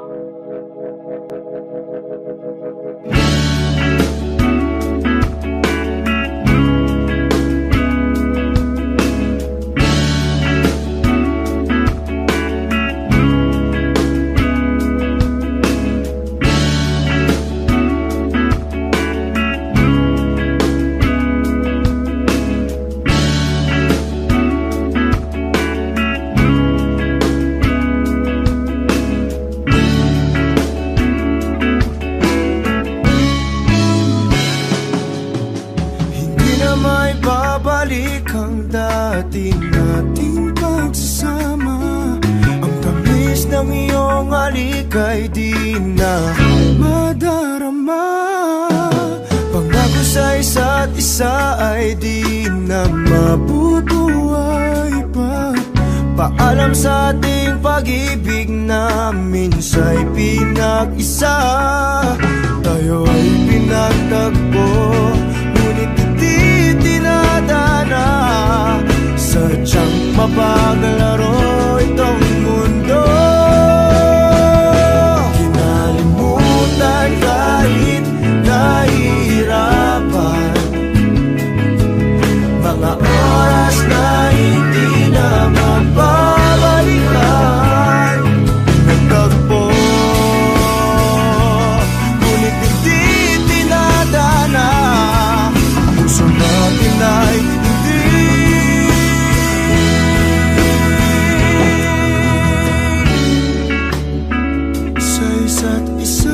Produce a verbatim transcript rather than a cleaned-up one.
Babalik ang dati nating pagsasama. Ang tamis ng iyong halik ay di na madarama. Pangako sa isa't isa ay di na mabubuhay pa. Paalam sa ating pag-ibig na minsa'y pinag-isa. Tayo ay pinagtagpo, ngunit hindi tinadana. Sadyang mapaglaro itong mundo. Kinalimutan kahit nahihirapan, mga oras na hindi na mapabalikan. Nagtagpo, ngunit hindi tinadana. Puso natin ay hindi sa isa't isa.